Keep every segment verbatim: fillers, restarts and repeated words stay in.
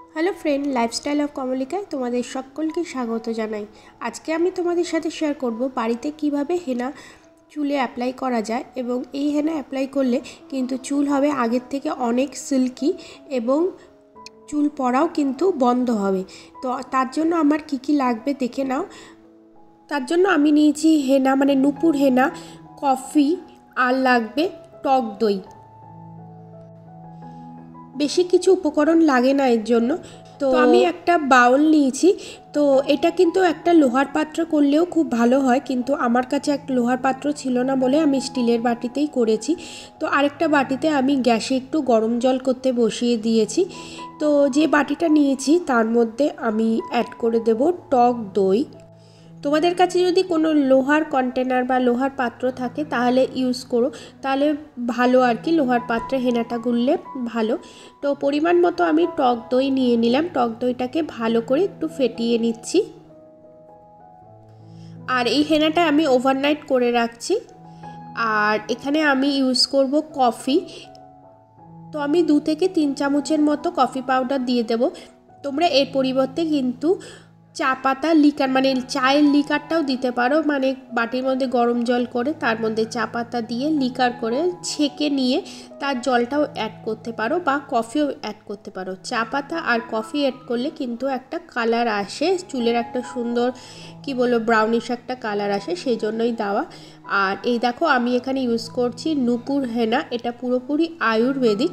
Hello friend, lifestyle of কমলিকায় তোমাদের সকলকে স্বাগত জানাই। আজকে আমি তোমাদের সাথে শেয়ার করব বাড়িতে কিভাবে হেনা চুলে অ্যাপ্লাই করা যায়, এবং এই হেনা অ্যাপ্লাই করলে কিন্তু চুল হবে আগের থেকে অনেক সিল্কি এবং চুল পড়াও কিন্তু বন্ধ হবে। তো তার জন্য আমার কি কি লাগবে দেখে নাও। তার জন্য আমি নিয়েছি হেনা মানে নূপুর হেনা, কফি, আর লাগবে টক দই। বেশি কিছু উপকরণ লাগে না এর জন্য। তো আমি একটা বাউল নিয়েছি। তো এটা কিন্তু একটা লোহার পাত্র করলেও খুব ভালো হয়, কিন্তু আমার কাছে এক লোহার পাত্র ছিল না বলে আমি স্টিলের বাটিতেই করেছি। তো আরেকটা বাটিতে আমি গ্যাসে একটু গরম জল করতে বসিয়ে দিয়েছি। তো যে বাটিটা নিয়েছি তার মধ্যে আমি অ্যাড করে দেব টক দই। তোমাদের কাছে যদি কোনো লোহার কন্টেনার বা লোহার পাত্র থাকে তাহলে ইউজ করো, তাহলে ভালো আর কি, লোহার পাত্রে হেনাটা গুললে ভালো। তো পরিমাণ মতো আমি টক দই নিয়ে নিলাম। টক দইটাকে ভালো করে একটু ফেটিয়ে নিচ্ছি। আর এই হেনাটা আমি ওভারনাইট করে রাখছি। আর এখানে আমি ইউজ করব কফি। তো আমি দু থেকে তিন চামচের মতো কফি পাউডার দিয়ে দেব। তোমরা এর পরিবর্তে কিন্তু চা পাতা লিকার মানে চায়ের লিকারটাও দিতে পারো, মানে বাটির মধ্যে গরম জল করে তার মধ্যে চা পাতা দিয়ে লিকার করে ছেঁকে নিয়ে তার জলটাও অ্যাড করতে পারো, বা কফিও অ্যাড করতে পারো। চা পাতা আর কফি অ্যাড করলে কিন্তু একটা কালার আসে, চুলের একটা সুন্দর কি বলবো ব্রাউনিশ একটা কালার আসে, সেই জন্যই দেওয়া। আর এই দেখো আমি এখানে ইউজ করছি নূপুর হেনা, এটা পুরোপুরি আয়ুর্বেদিক।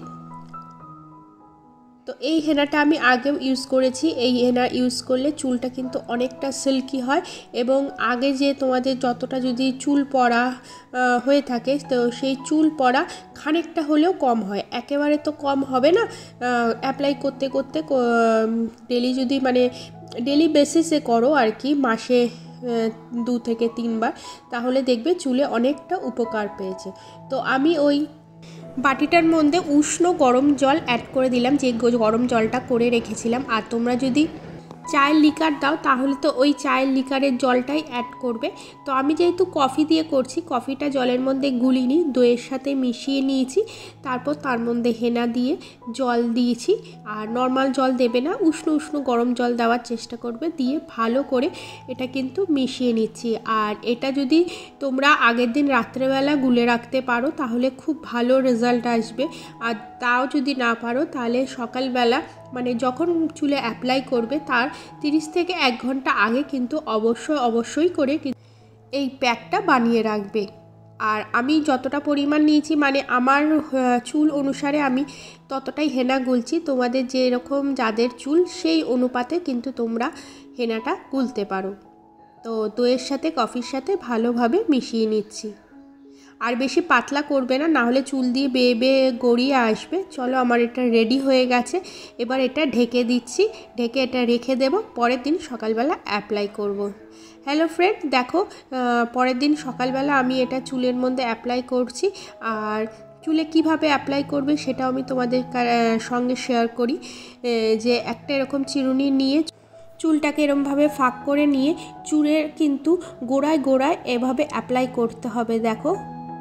তো এই হেনাটা আমি আগেও ইউজ করেছি। এই হেনা ইউজ করলে চুলটা কিন্তু অনেকটা সিল্কি হয়, এবং আগে যে তোমাদের যতটা যদি চুল পড়া হয়ে থাকে তো সেই চুল পড়া খানিকটা হলেও কম হয়। একেবারে তো কম হবে না, অ্যাপ্লাই করতে করতে ডেলি যদি মানে ডেলি বেসিসে করো আর কি, মাসে দু থেকে তিনবার, তাহলে দেখবে চুলে অনেকটা উপকার পেয়েছে। তো আমি ওই বাটিটার মধ্যে উষ্ণ গরম জল অ্যাড করে দিলাম, যে গরম জলটা করে রেখেছিলাম। আর তোমরা যদি চায়ের লিকার দাও তাহলে তো ওই চায়ের লিকারের জলটাই অ্যাড করবে। তো আমি যেহেতু কফি দিয়ে করছি, কফিটা জলের মধ্যে গুলিনি, দইয়ের সাথে মিশিয়ে নিয়েছি। তারপর তার মধ্যে হেনা দিয়ে জল দিয়েছি। আর নর্মাল জল দেবে না, উষ্ণ উষ্ণ গরম জল দেওয়ার চেষ্টা করবে, দিয়ে ভালো করে এটা কিন্তু মিশিয়ে নিচ্ছি। আর এটা যদি তোমরা আগের দিন রাত্রেবেলা গুলে রাখতে পারো তাহলে খুব ভালো রেজাল্ট আসবে। আর তাও যদি না পারো তাহলে সকালবেলা মানে যখন চুলে অ্যাপ্লাই করবে তার তিরিশ থেকে এক ঘন্টা আগে কিন্তু অবশ্যই অবশ্যই করে এই প্যাকটা বানিয়ে রাখবে। আর আমি যতটা পরিমাণ নিয়েছি মানে আমার চুল অনুসারে আমি ততটাই হেনা গুলছি। তোমাদের যেরকম যাদের চুল সেই অনুপাতে কিন্তু তোমরা হেনাটা গুলতে পারো। তো দইয়ের সাথে কফির সাথে ভালোভাবে মিশিয়ে নিচ্ছি। আর বেশি পাতলা করবে না, না হলে চুল দিয়ে বেয়ে বেয়ে গড়িয়ে আসবে। চলো আমার এটা রেডি হয়ে গেছে। এবার এটা ঢেকে দিচ্ছি, ঢেকে এটা রেখে দেব, পরের দিন সকালবেলা অ্যাপ্লাই করব। হ্যালো ফ্রেন্ড, দেখো পরের দিন সকালবেলা আমি এটা চুলের মধ্যে অ্যাপ্লাই করছি। আর চুলে কিভাবে অ্যাপ্লাই করবে সেটাও আমি তোমাদের সঙ্গে শেয়ার করি। যে একটা এরকম চিরুনি নিয়ে চুলটাকে এরমভাবে ফাঁক করে নিয়ে চুলের কিন্তু গোড়ায় গোড়ায় এভাবে অ্যাপ্লাই করতে হবে। দেখো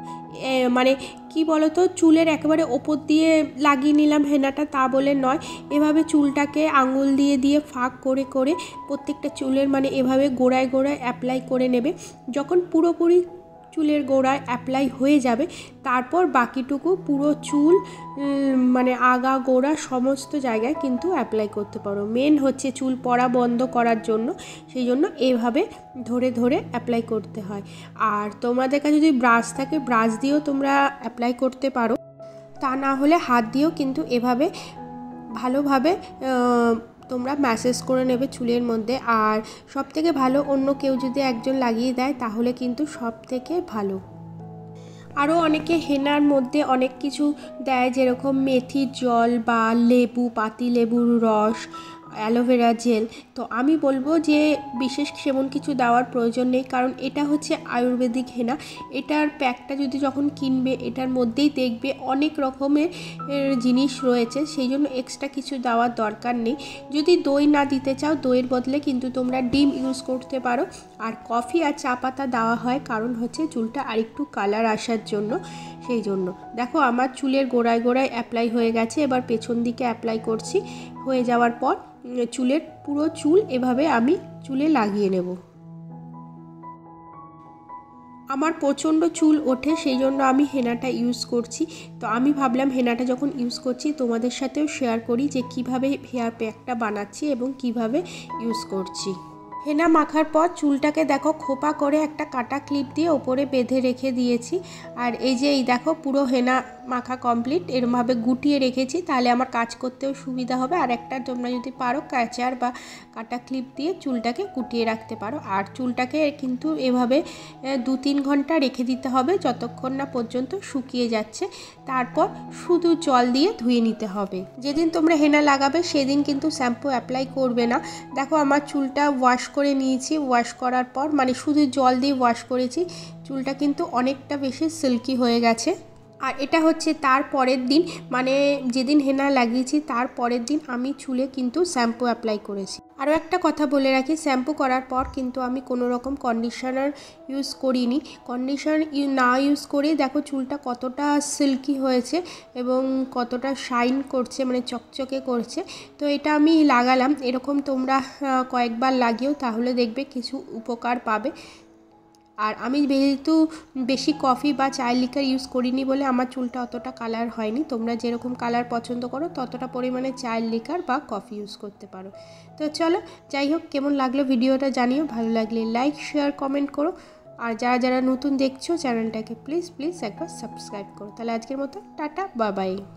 মানে কি বলো তো, চুলের একেবারে ওপর দিয়ে লাগিয়ে নিলাম হেনাটা তা বলে নয়, এভাবে চুলটাকে আঙুল দিয়ে দিয়ে ফাঁক করে করে প্রত্যেকটা চুলের মানে এভাবে গোড়ায় গোড়ায় অ্যাপ্লাই করে নেবে। যখন পুরোপুরি চুলের গোড়ায় অ্যাপ্লাই হয়ে যাবে তারপর বাকিটুকু পুরো চুল মানে আগা গোড়া সমস্ত জায়গায় কিন্তু অ্যাপ্লাই করতে পারো। মেন হচ্ছে চুল পড়া বন্ধ করার জন্য, সেই জন্য এভাবে ধরে ধরে অ্যাপ্লাই করতে হয়। আর তোমাদের কাছে যদি ব্রাশ থাকে ব্রাশ দিয়েও তোমরা অ্যাপ্লাই করতে পারো, তা না হলে হাত দিয়েও কিন্তু এভাবে ভালোভাবে তোমরা ম্যাসেজ করে নেবে চুলের মধ্যে। আর সব থেকে ভালো অন্য কেউ যদি একজন লাগিয়ে দেয় তাহলে কিন্তু সব থেকে ভালো। আরও অনেকে হেনার মধ্যে অনেক কিছু দেয়, যেরকম মেথির জল বা লেবু পাতি লেবুর রস, অ্যালোভেরা জেল। তো আমি বলবো যে বিশেষ সেমন কিছু দেওয়ার প্রয়োজন নেই, কারণ এটা হচ্ছে আয়ুর্বেদিক হেনা। এটার প্যাকটা যদি যখন কিনবে এটার মধ্যেই দেখবে অনেক রকমের জিনিস রয়েছে, সেই জন্য এক্সট্রা কিছু দেওয়ার দরকার নেই। যদি দই না দিতে চাও দইয়ের বদলে কিন্তু তোমরা ডিম ইউজ করতে পারো। আর কফি আর চা পাতা দেওয়া হয় কারণ হচ্ছে চুলটা আরেকটু কালার আসার জন্য, সেই জন্য। দেখো আমার চুলের গোড়ায় গোড়ায় অ্যাপ্লাই হয়ে গেছে, এবার পেছন দিকে অ্যাপ্লাই করছি। হয়ে যাওয়ার পর চুলের পুরো চুল এভাবে আমি চুলে লাগিয়ে নেব। আমার প্রচণ্ড চুল ওঠে, সেই জন্য আমি হেনাটা ইউজ করছি। তো আমি ভাবলাম হেনাটা যখন ইউজ করছি তোমাদের সাথেও শেয়ার করি যে কিভাবে হেয়ার প্যাকটা বানাচ্ছি এবং কিভাবে ইউজ করছি। হেনা মাখার পর চুলটাকে দেখো খোপা করে একটা কাটা ক্লিপ দিয়ে ওপরে বেঁধে রেখে দিয়েছি। আর এই যে এই দেখো পুরো হেনা মাখা কমপ্লিট, এরমভাবে গুটিয়ে রেখেছি, তাহলে আমার কাজ করতেও সুবিধা হবে। আর একটা তোমরা যদি পারো ক্যাচার বা কাটা ক্লিপ দিয়ে চুলটাকে গুটিয়ে রাখতে পারো। আর চুলটাকে কিন্তু এভাবে দু তিন ঘন্টা রেখে দিতে হবে, যতক্ষণ না পর্যন্ত শুকিয়ে যাচ্ছে। তারপর শুধু জল দিয়ে ধুয়ে নিতে হবে। যেদিন তোমরা হেনা লাগাবে সেদিন কিন্তু শ্যাম্পু অ্যাপ্লাই করবে না। দেখো আমার চুলটা ওয়াশ করে নিয়েছি, ওয়াশ করার পর মানে শুধু জল দিয়ে ওয়াশ করেছি, চুলটা কিন্তু অনেকটা বেশি সিল্কি হয়ে গেছে। আর এটা হচ্ছে তার পরের দিন, মানে যেদিন হেনা লাগিয়েছি তার পরের দিন আমি চুলে কিন্তু শ্যাম্পু অ্যাপ্লাই করেছি। আরও একটা কথা বলে রাখি, শ্যাম্পু করার পর কিন্তু আমি কোনো রকম কন্ডিশনার ইউজ করিনি। কন্ডিশনার না ইউজ করেই দেখো চুলটা কতটা সিল্কি হয়েছে এবং কতটা শাইন করছে, মানে চকচকে করছে। তো এটা আমি লাগালাম, এরকম তোমরা কয়েকবার লাগিও, তাহলে দেখবে কিছু উপকার পাবে। আর আমি যেহেতু বেশি কফি বা চায়ের লিকার ইউজ করিনি বলে আমার চুলটা অতটা কালার হয়নি। তোমরা যেরকম কালার পছন্দ করো ততটা পরিমাণে চায়ের লিকার বা কফি ইউজ করতে পারো। তো চলো, যাই হোক, কেমন লাগলো ভিডিওটা জানিও। ভালো লাগলে লাইক শেয়ার কমেন্ট করো। আর যারা যারা নতুন দেখছো চ্যানেলটাকে প্লিজ প্লিজ একবার সাবস্ক্রাইব করো। তাহলে আজকের মতো টাটা, বাই বাই।